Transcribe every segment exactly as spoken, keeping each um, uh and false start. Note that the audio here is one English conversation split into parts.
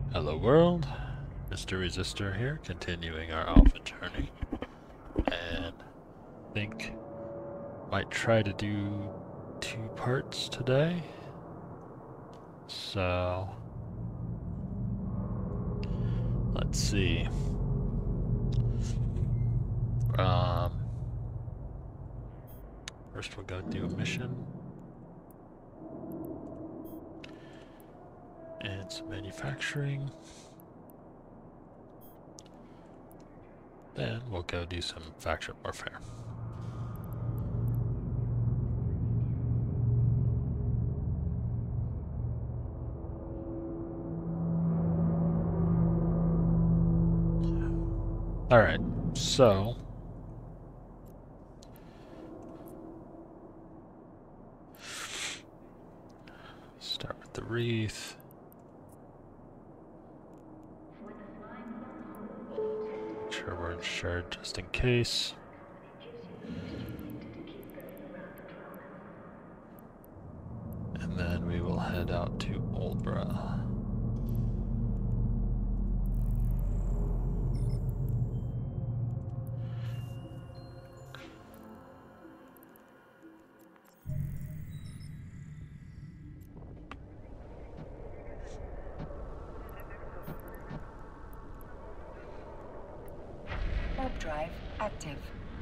Hello world, Mister Resistor here, continuing our alpha journey, and I think might try to do two parts today. So let's see. Um, first we'll go do a mission and some manufacturing. Then we'll go do some faction warfare. Alright, so start with the wreath. Make sure we're insured just in case. And then we will head out to Oldbra. Warp drive active.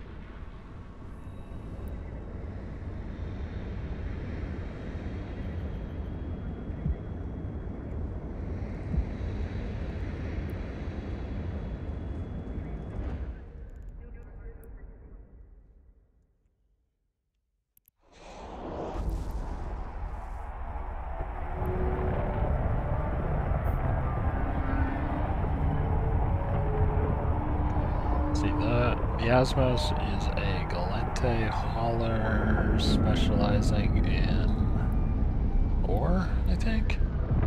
See that? Miasmos is a Galente hauler specializing in ore, I think?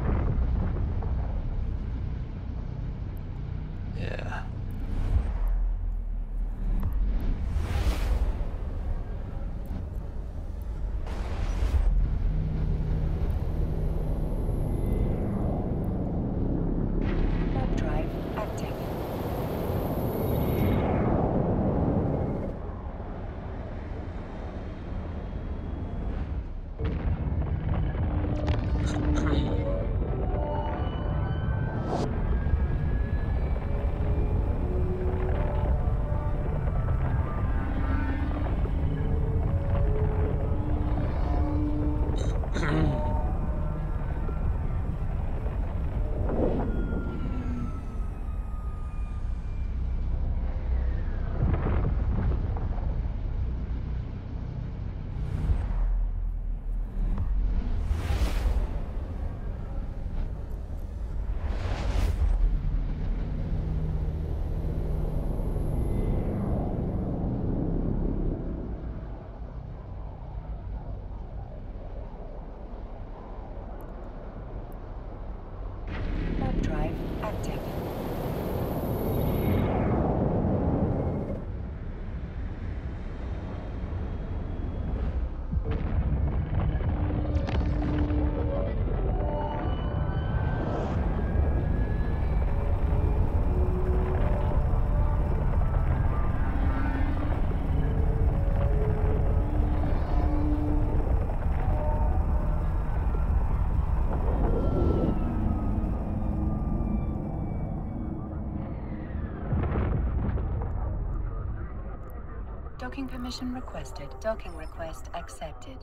Yeah. Warp drive active. Warp drive active. Docking permission requested. Docking request accepted.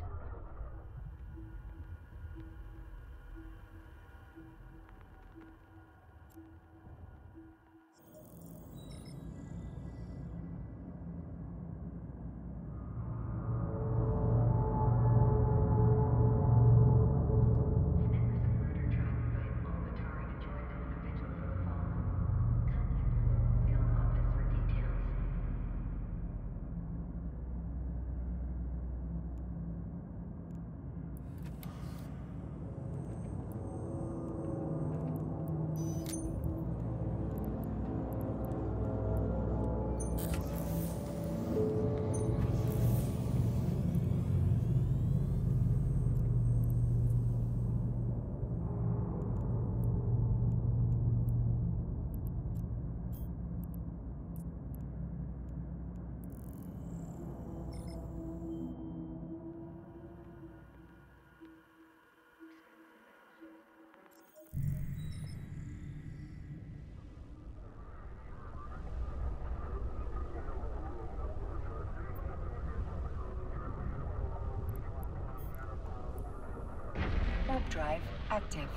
drive active.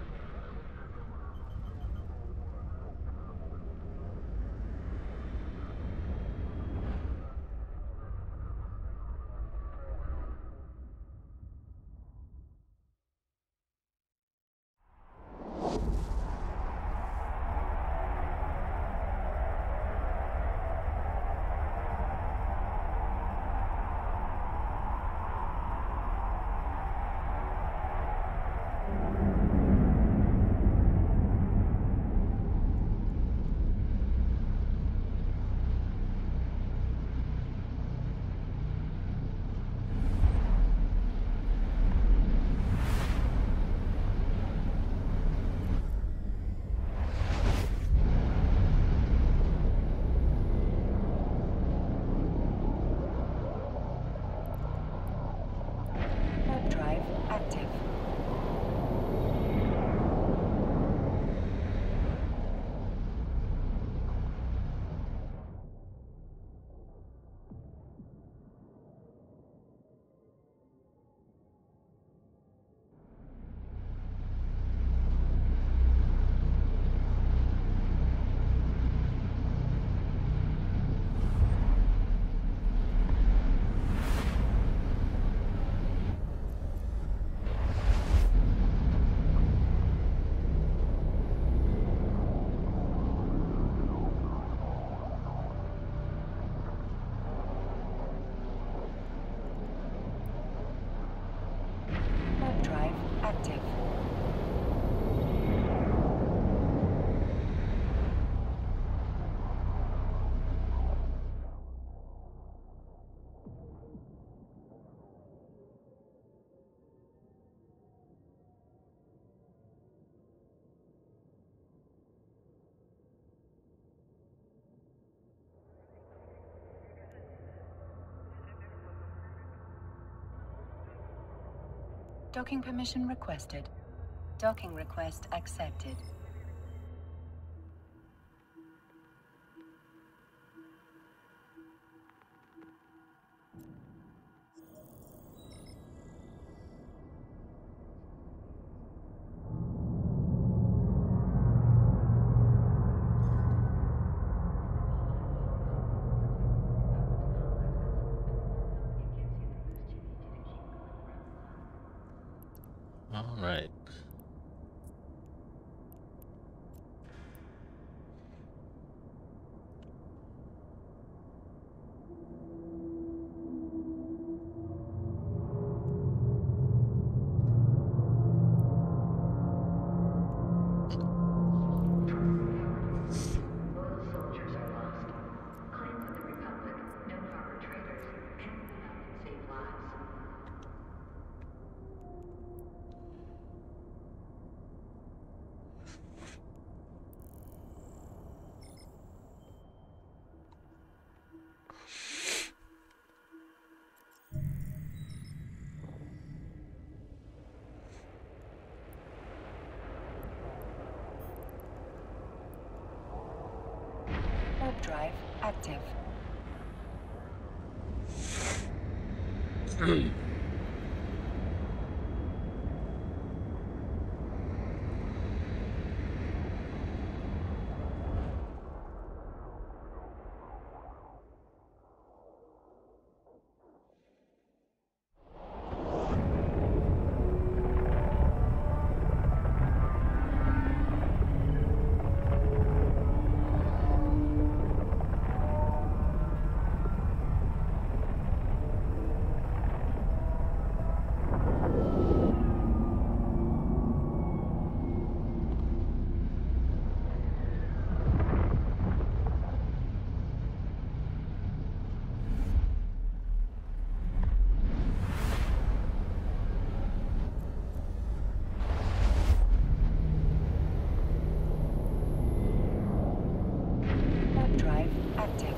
Warp drive active. Warp drive active. Docking permission requested. Docking request accepted. All right. Warp drive active. Warp drive active.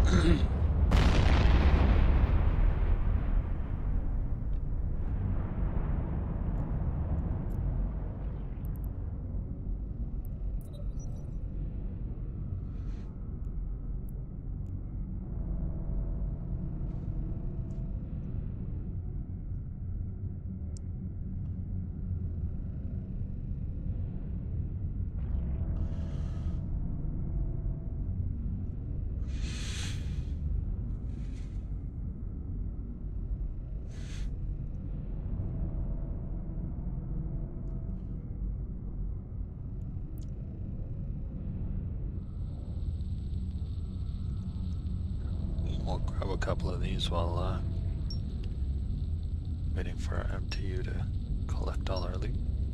We'll grab a couple of these while uh, waiting for our M T U to collect all our loot.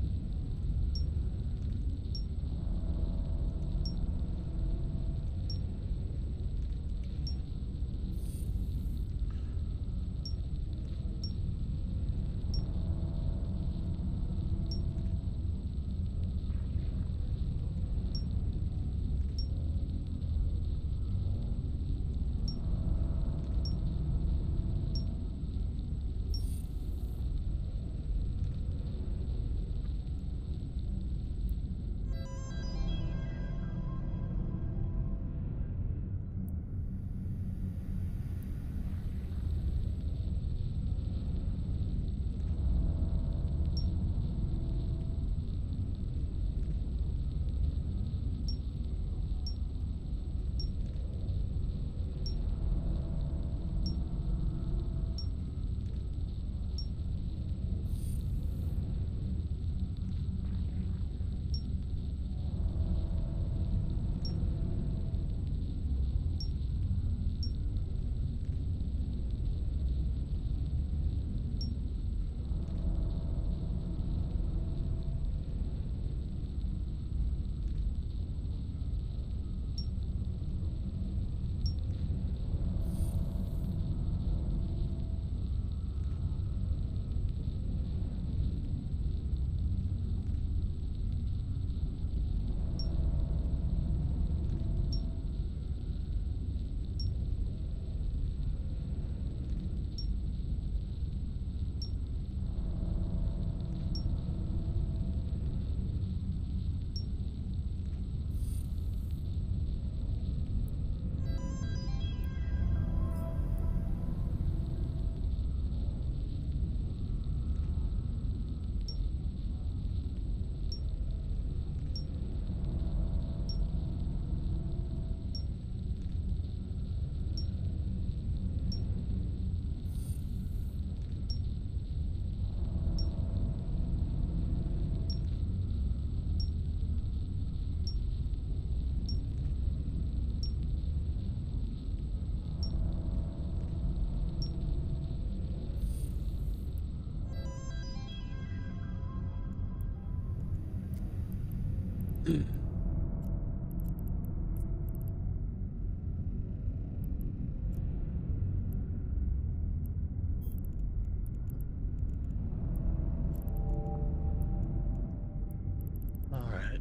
All right.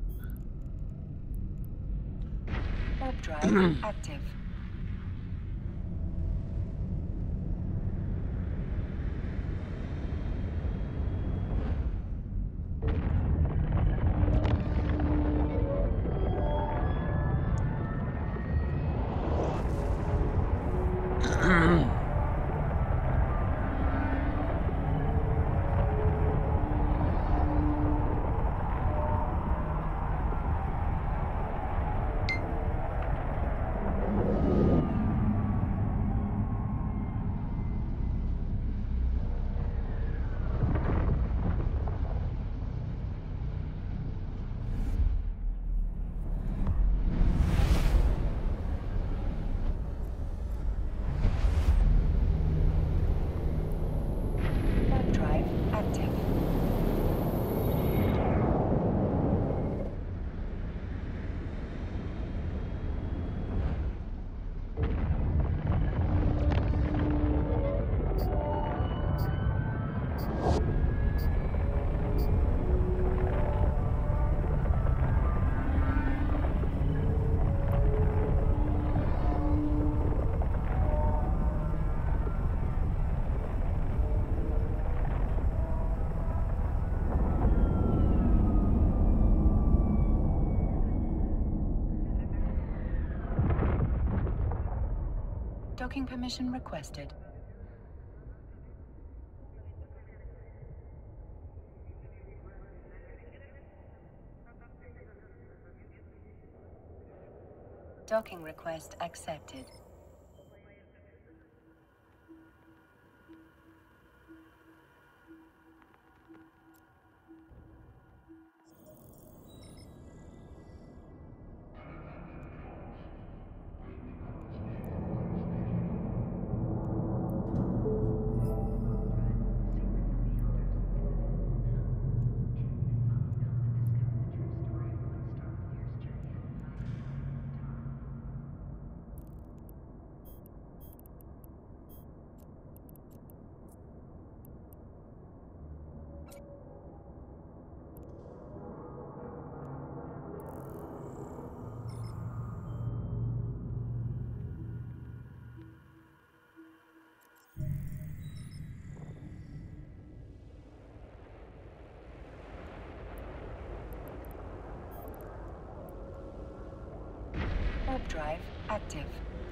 Warp drive active. Docking permission requested. Docking request accepted. Warp drive active.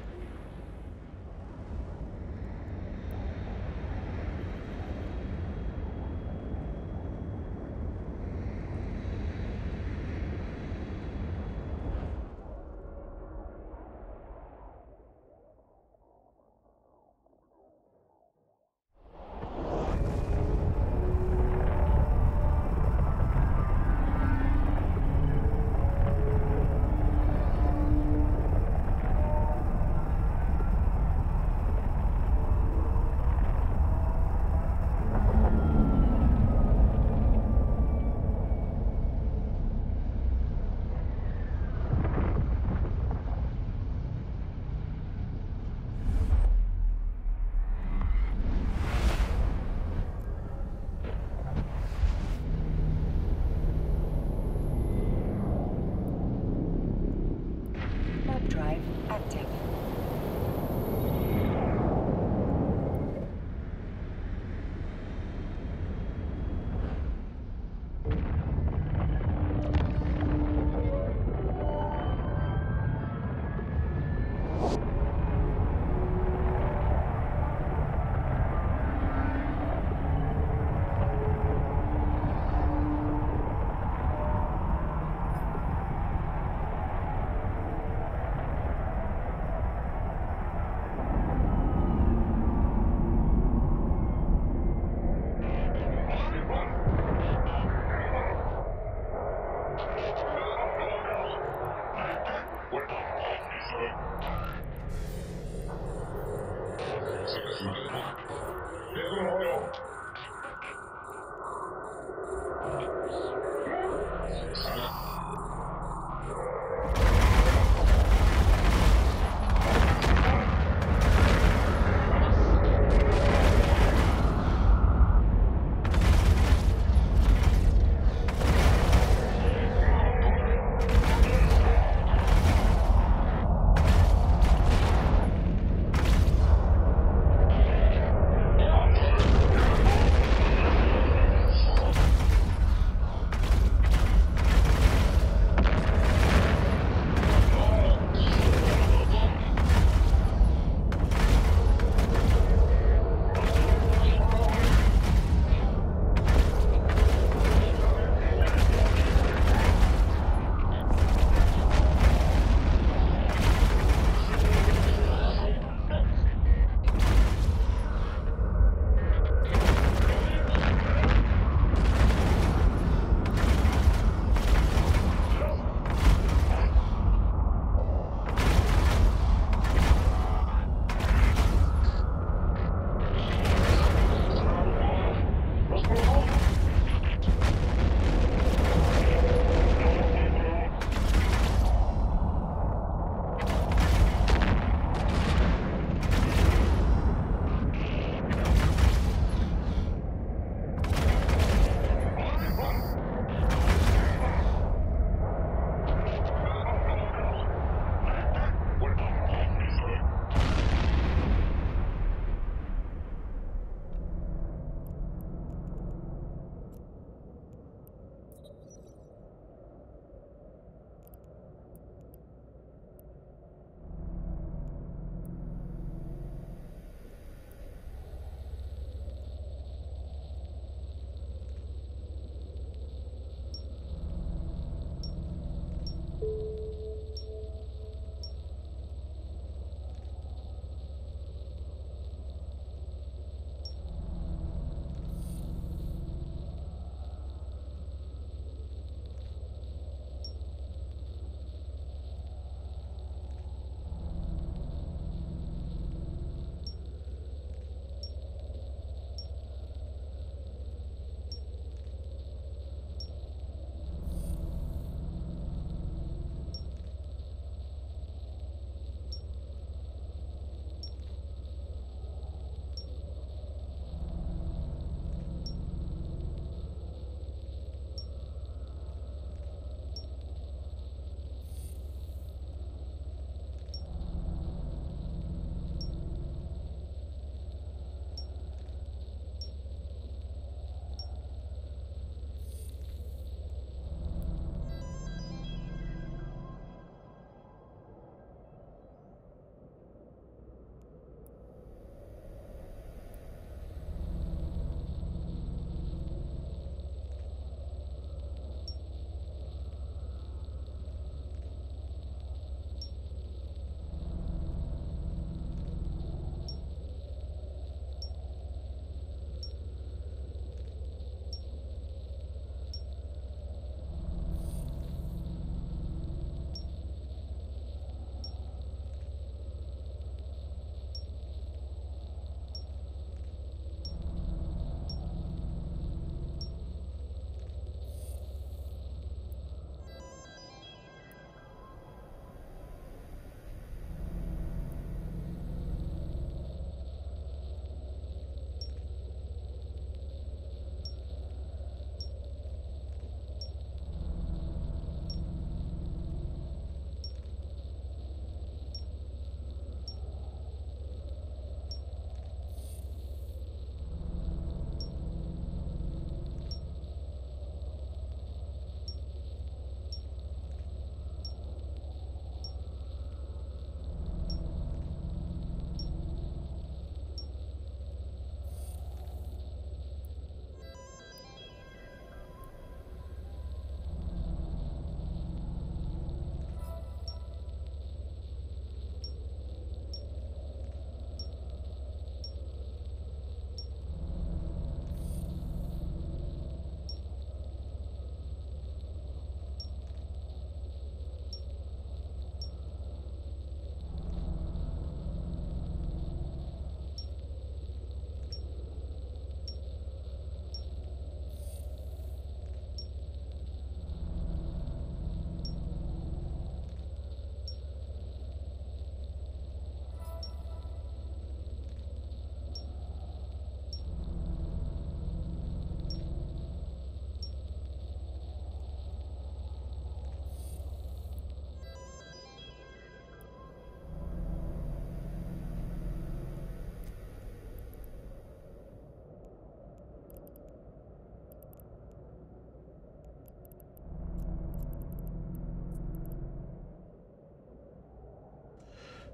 Warp drive active.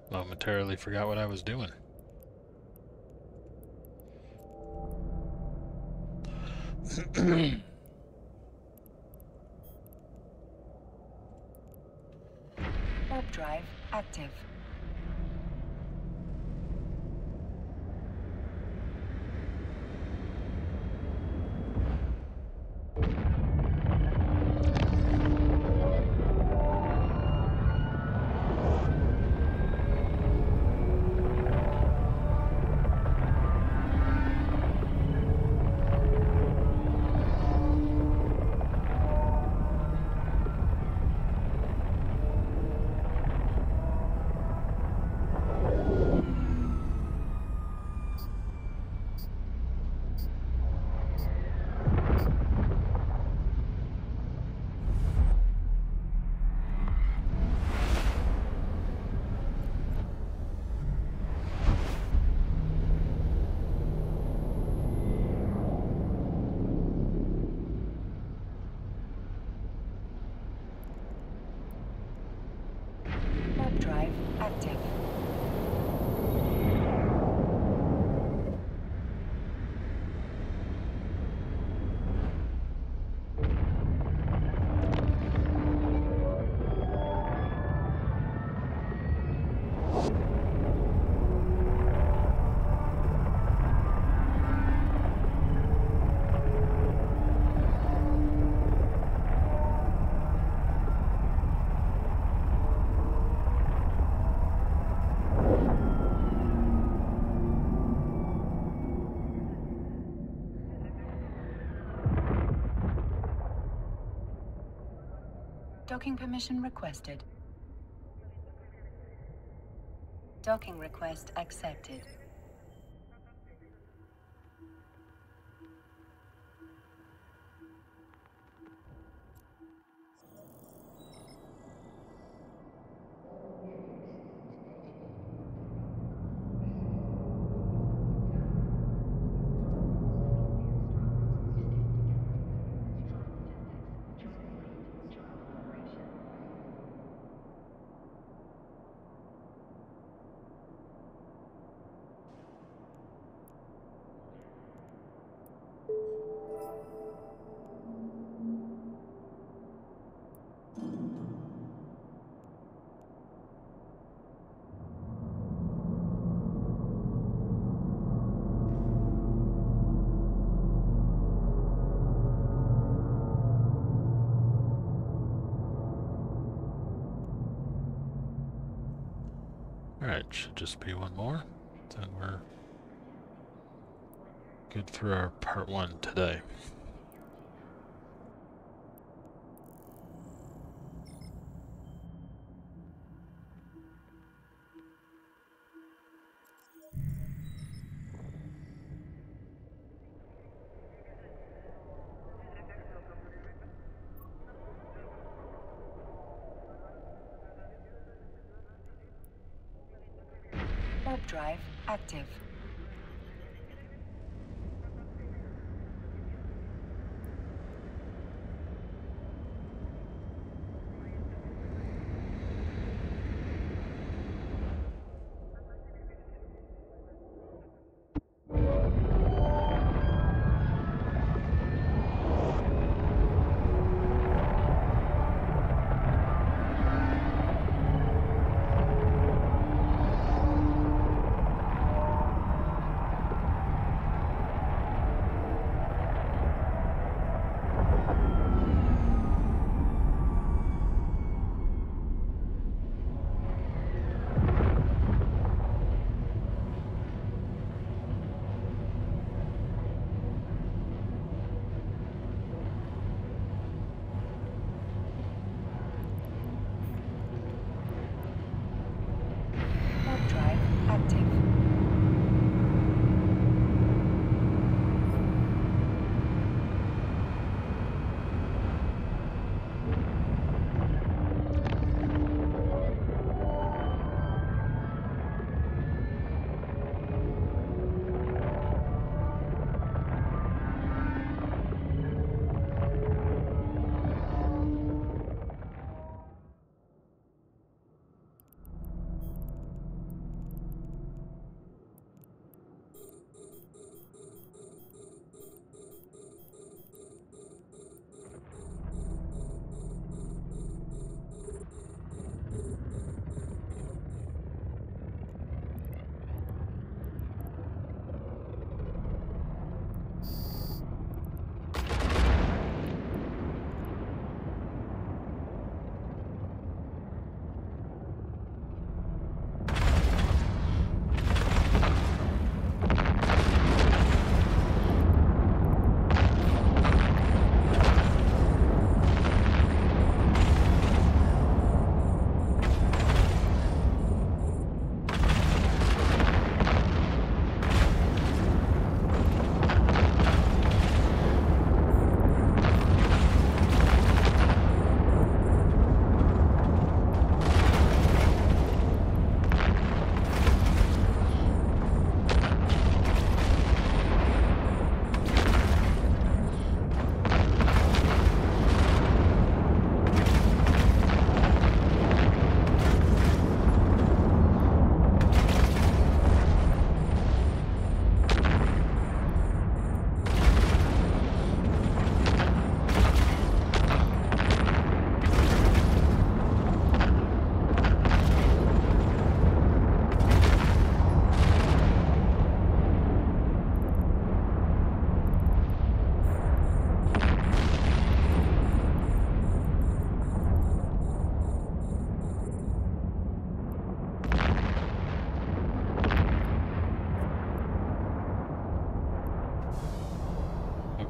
Momentarily forgot what I was doing. Warp drive active. Warp drive active. Docking permission requested. Docking request accepted. Alright, should just be one more. Then we're good for our part one today. Warp drive active.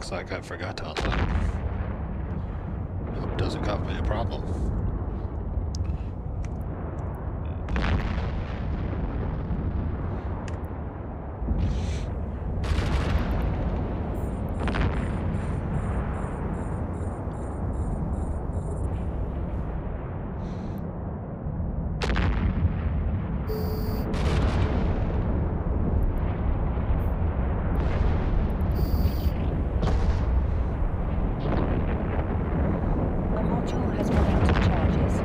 looks like I forgot to unlock. Hope it doesn't cause me a problem. A module has run out of charges.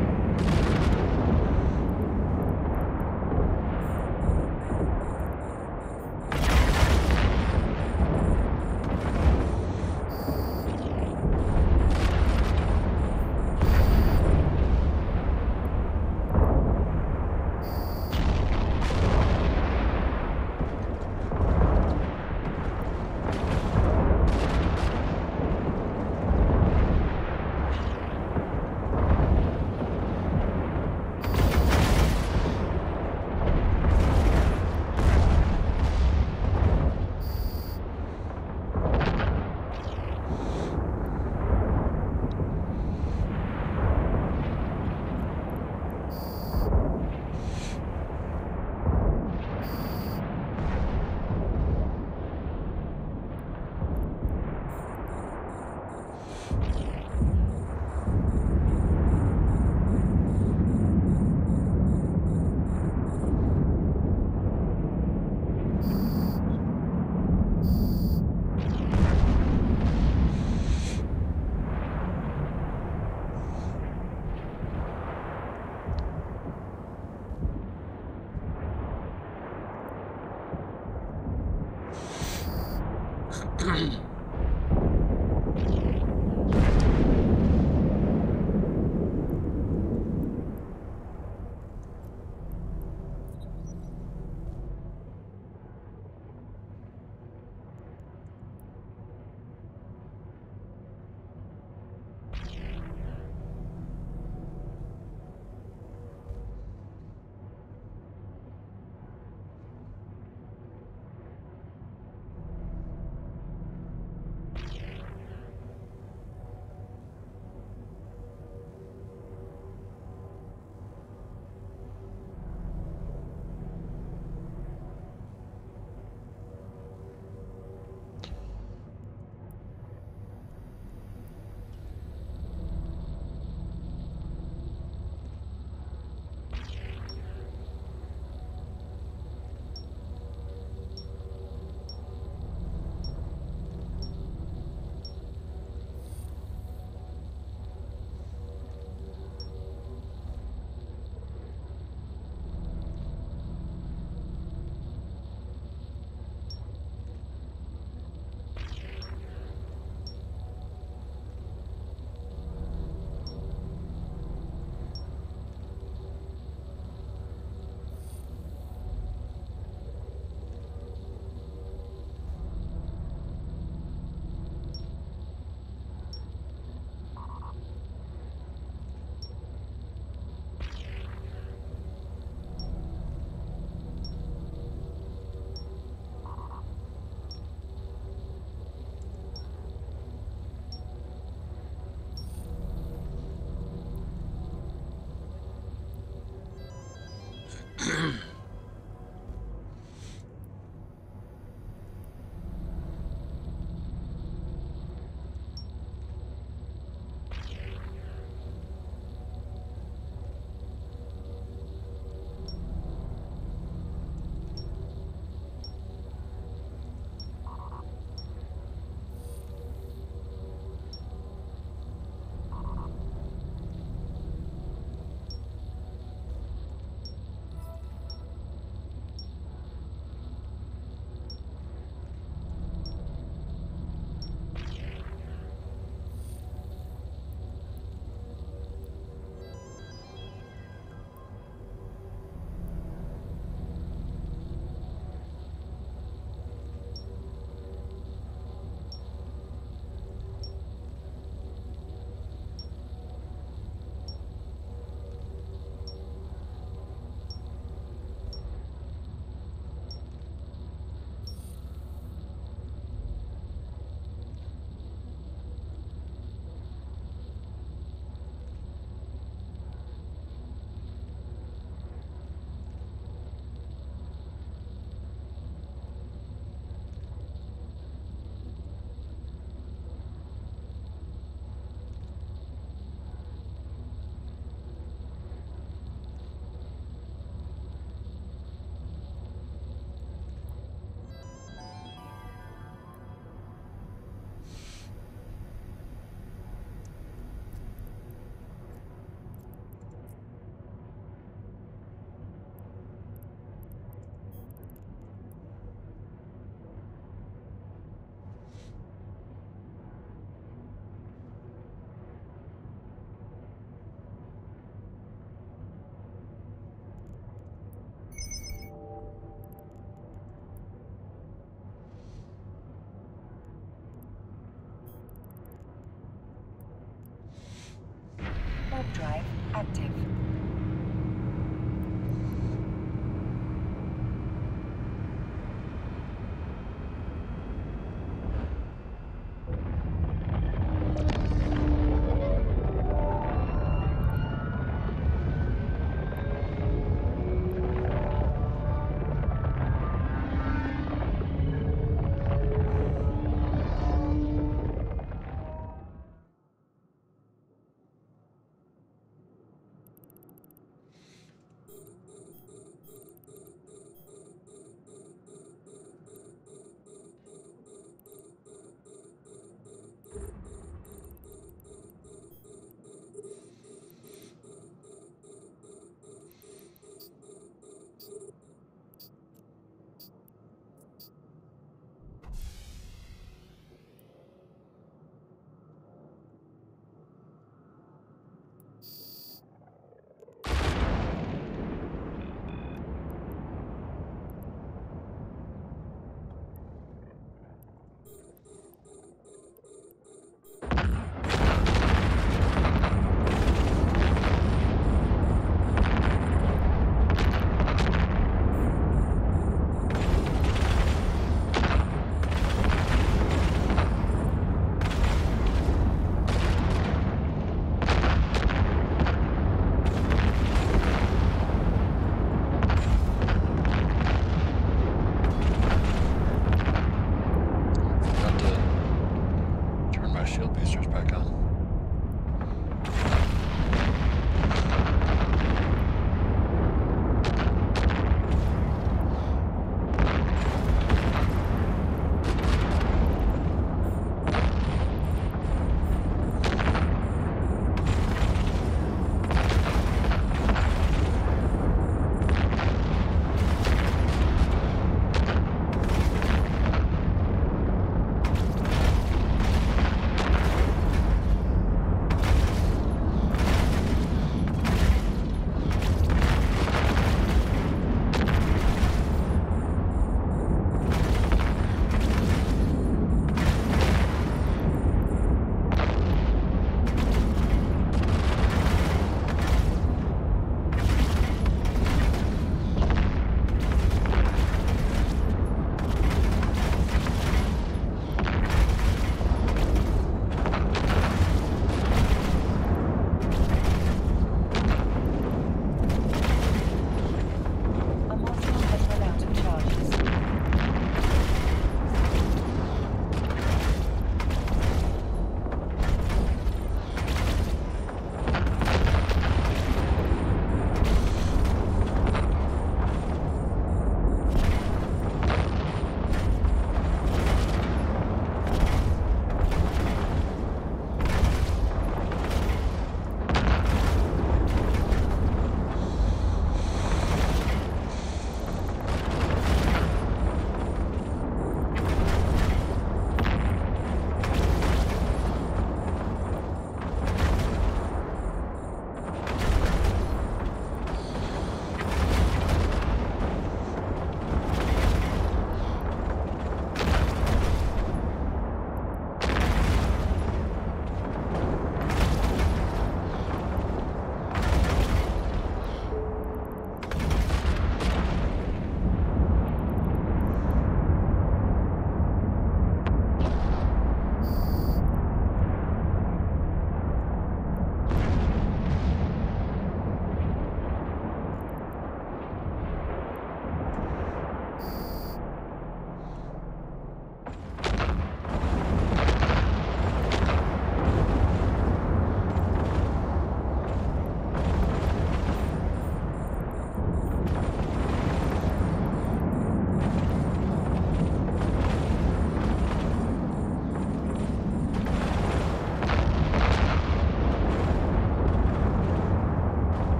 active.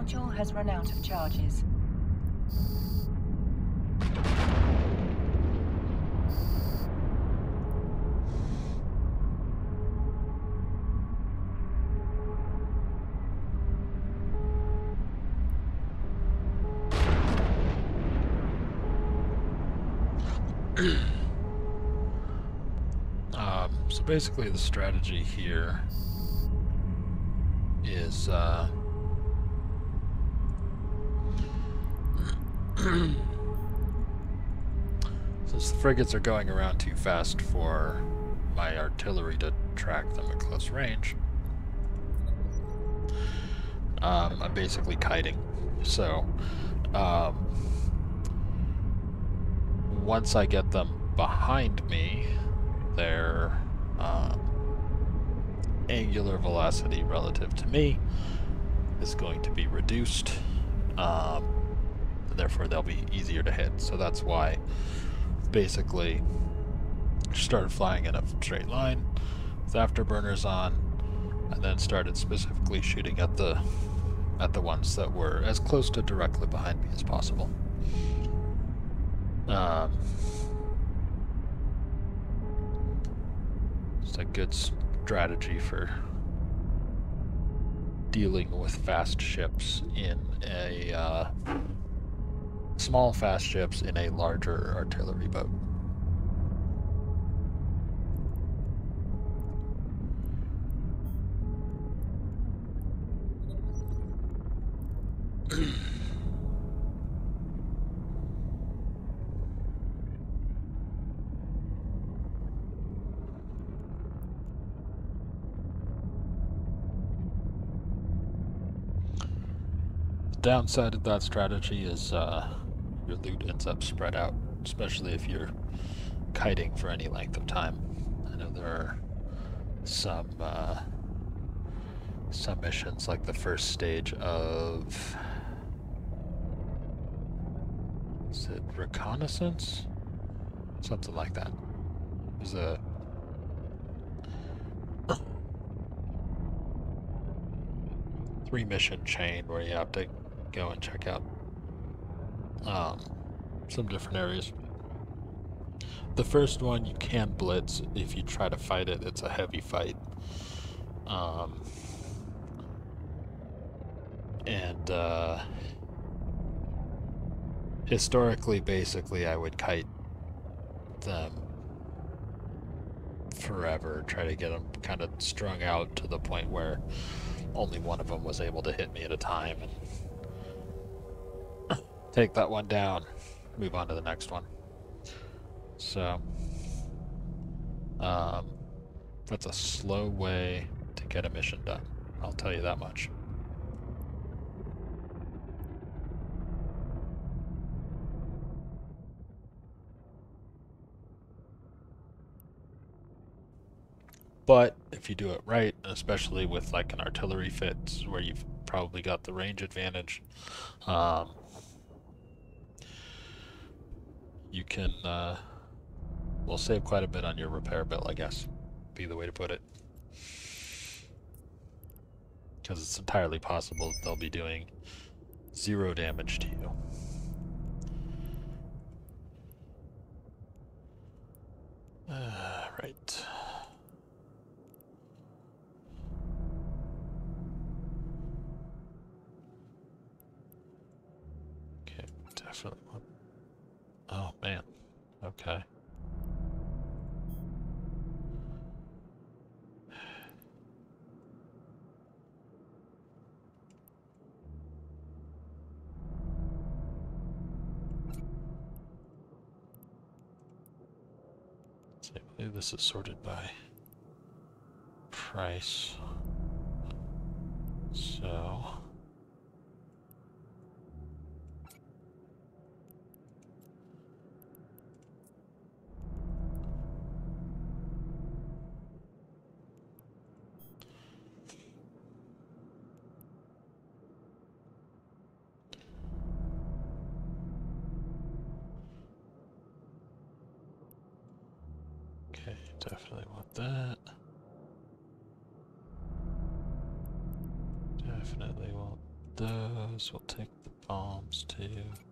module has run out of charges. um, so basically the strategy here is uh, since the frigates are going around too fast for my artillery to track them at close range, um, I'm basically kiting. So um, once I get them behind me, their uh, angular velocity relative to me is going to be reduced, um, and therefore they'll be easier to hit. So that's why basically started flying in a straight line with afterburners on, and then started specifically shooting at the at the ones that were as close to directly behind me as possible. Um, it's a good strategy for dealing with fast ships in a uh, small fast ships in a larger artillery boat. Downside of that strategy is uh, your loot ends up spread out, especially if you're kiting for any length of time. I know there are some uh, some missions, like the first stage of, is it reconnaissance? Something like that. There's a three mission chain where you have to go and check out um, some different areas. The first one you can blitz. If you try to fight it, it's a heavy fight. Um, and uh, historically, basically, I would kite them forever, try to get them kind of strung out to the point where only one of them was able to hit me at a time, and take that one down, move on to the next one. So, um, that's a slow way to get a mission done, I'll tell you that much. But if you do it right, especially with like an artillery fit where you've probably got the range advantage, um, you can, uh, well, save quite a bit on your repair bill, I guess, be the way to put it. Because it's entirely possible that they'll be doing zero damage to you. Uh, right. Okay, definitely want... Oh, man. Okay. I believe this is sorted by price. So... Okay, definitely want that. Definitely want those. those. We'll take the bombs too.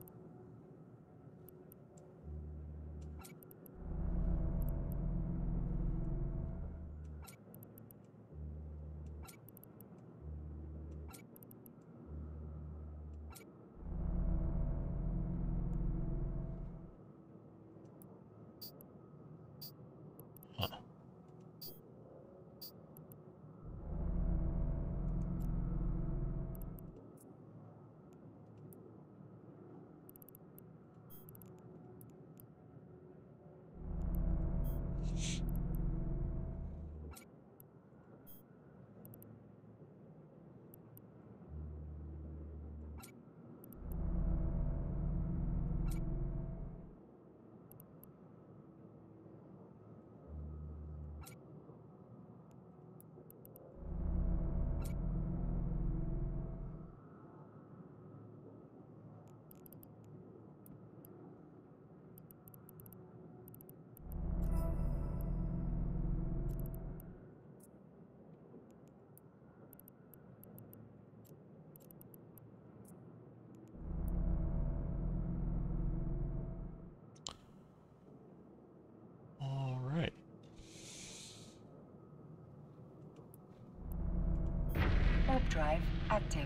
Warp drive active.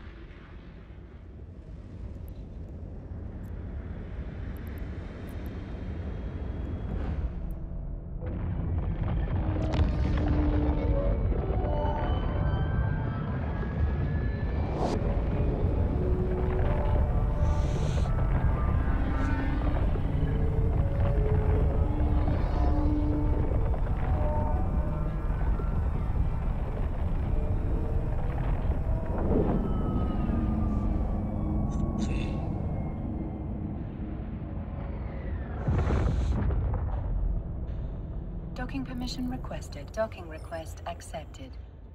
Docking permission requested. Docking request accepted.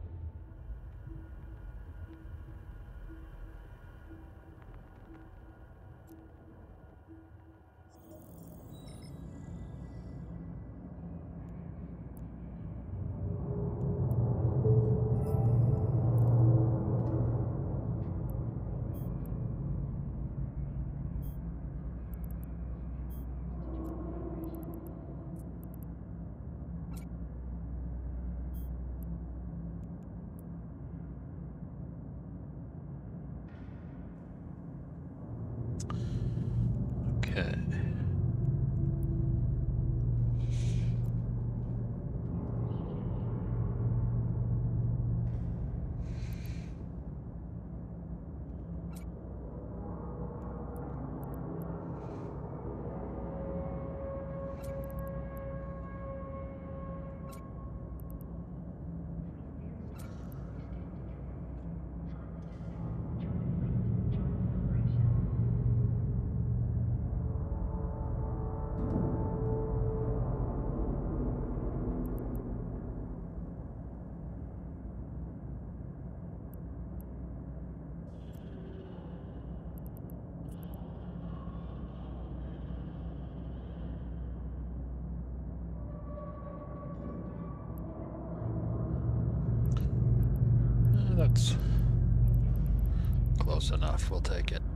Okay. That's close enough. We'll take it.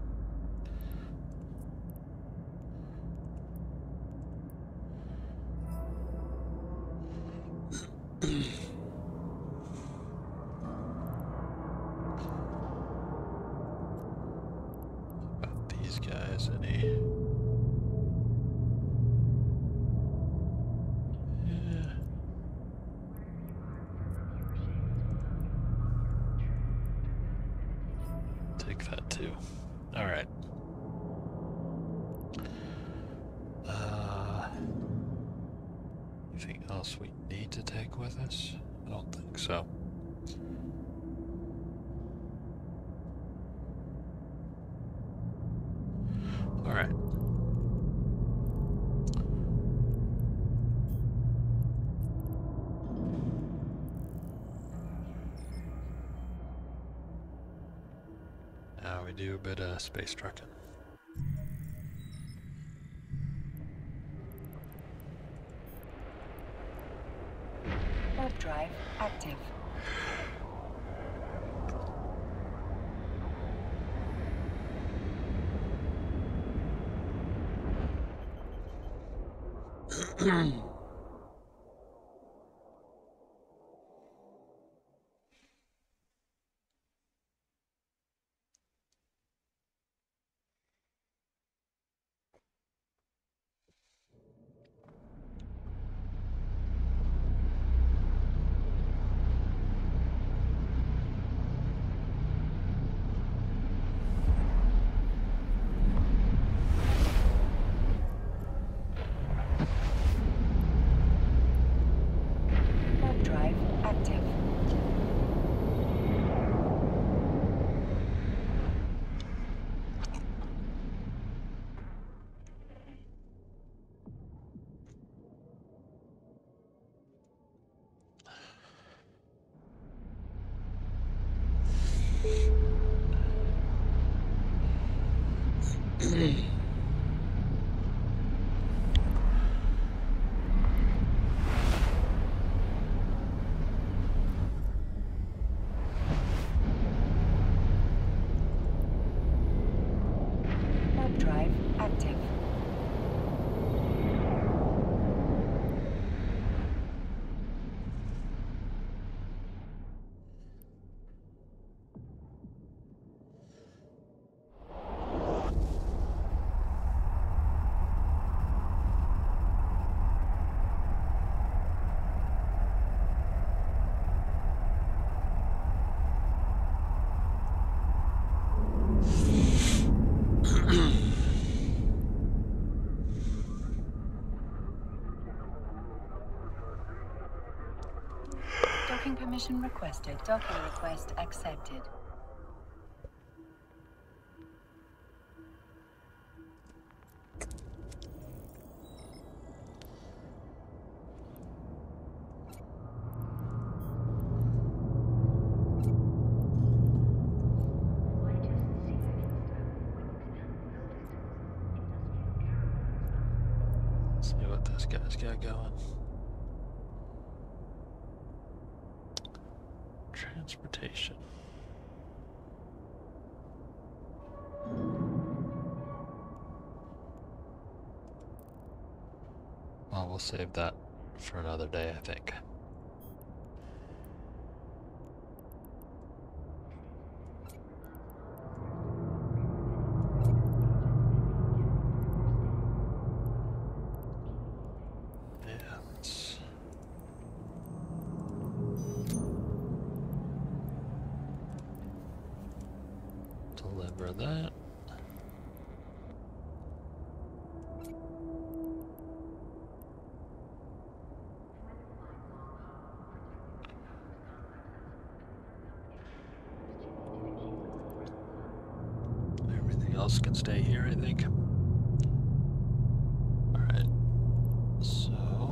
About these guys, any? That too. All right. Uh, anything else we need to take with us? I don't think so. All right. Now we do a bit of space trucking. Warp drive active. Warp drive active. Warp drive active. Docking permission requested. Docking request accepted. See what this guy's got going. Transportation. Well, we'll save that for another day, I think. Yeah, let's deliver that. Everything else can stay here, I think. All right. So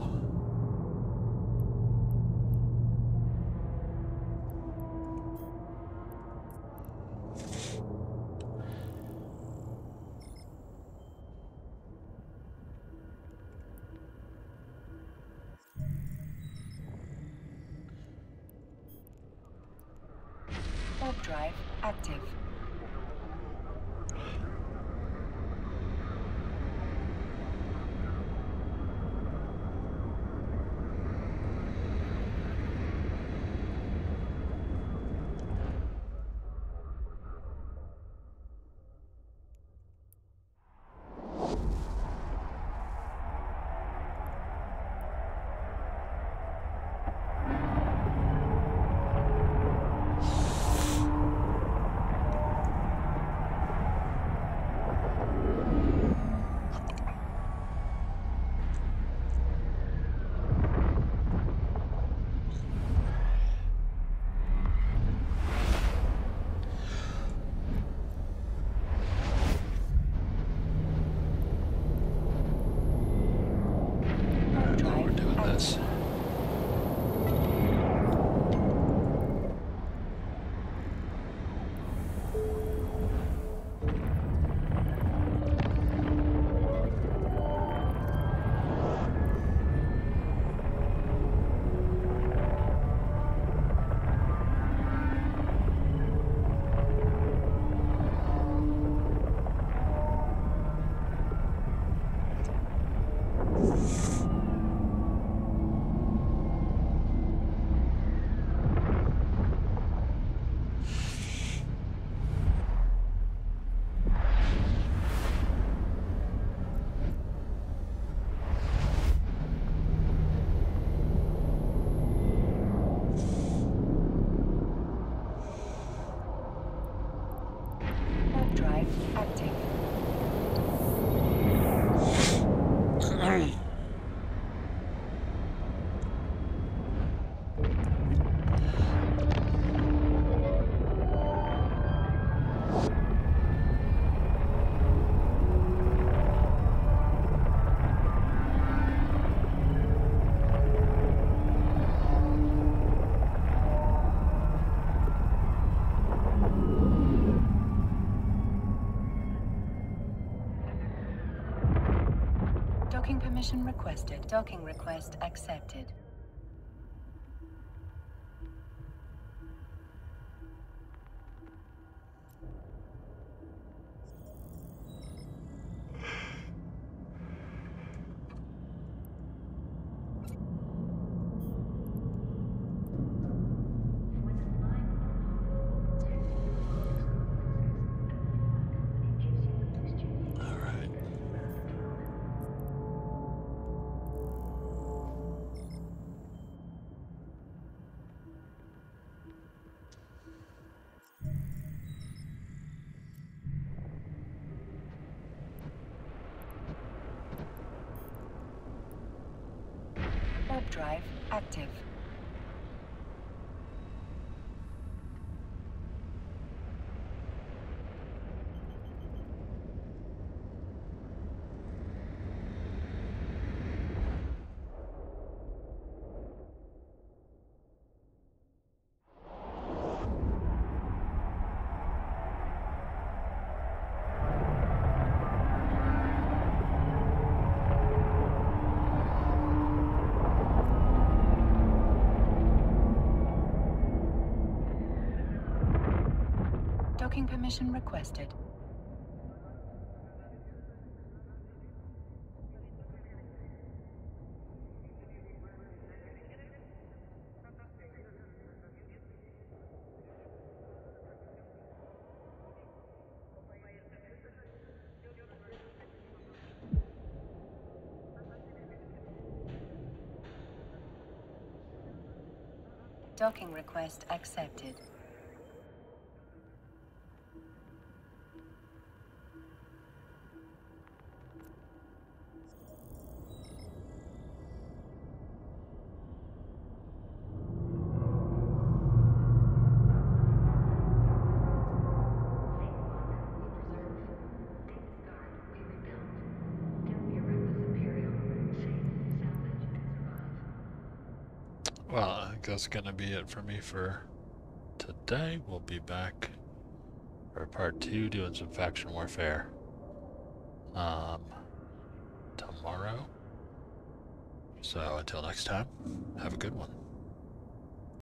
Warp drive active. Warp drive we're doing active. this. permission requested. Docking request accepted. Warp drive active. Docking permission requested. Docking request accepted. Well, I think that's gonna be it for me for today. We'll be back for part two, doing some faction warfare um, tomorrow. So until next time, have a good one.